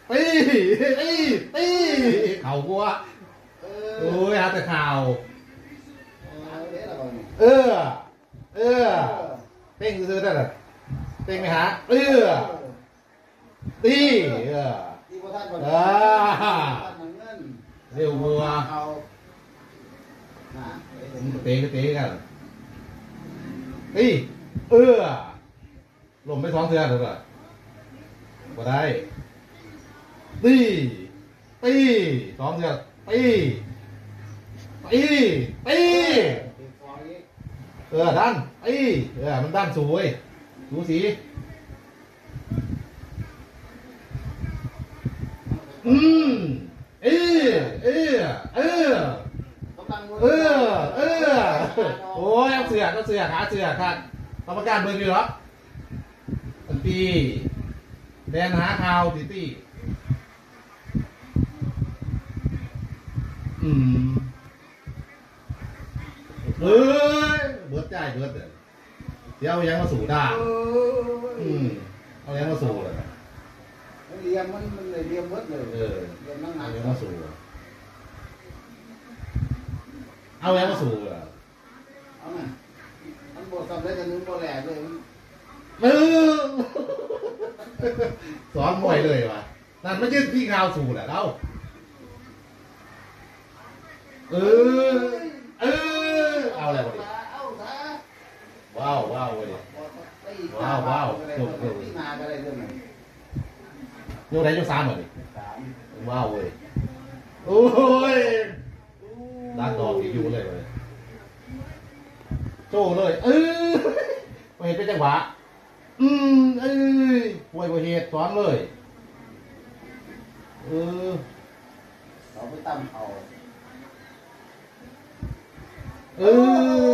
ตีตีเข่ากูอะโอ้ยหาแต่ข่าวเเต้งซื้อได้หรอเต้งไหมฮะตีเร็วมัวเตะก็เตะกันตีลมไม่ท้องเทือนหรือเปล่าบ่ได้ตีท้องเทือนตีดันมันด้านสวยสูสีโอ้ยเอาเสือหาเสือครับกรรมการเบิร์นอยู่หรอตีแดนหาข่าวตีเบิร์ดใจเบิร์ดเดี๋ยวยังมาสู่ได้เอายังมาสู่เลยเรียมมันเลยเรียมเบิร์ดเลยเรียมนั่งหนักยังมาสู่เอายังมาสู่เอาไงมันบดสำเร็จจะนึกบดแหลกเลยสอนมวยเลยวะนั่นไม่ใช่พี่ข่าวสู่แหละเราเอาอะไรวะดิว้าวเว้ยว้าวจบที่มาอะไรเรื่องไหนโยกไหนโยก3เหรอดิว้าวเว้ยโอ้ยดักดอกอยู่เลยโจ้เลยไม่เห็นเป็นจังหวะป่วยเหตุสอนเลยเขาไปตั้มเขา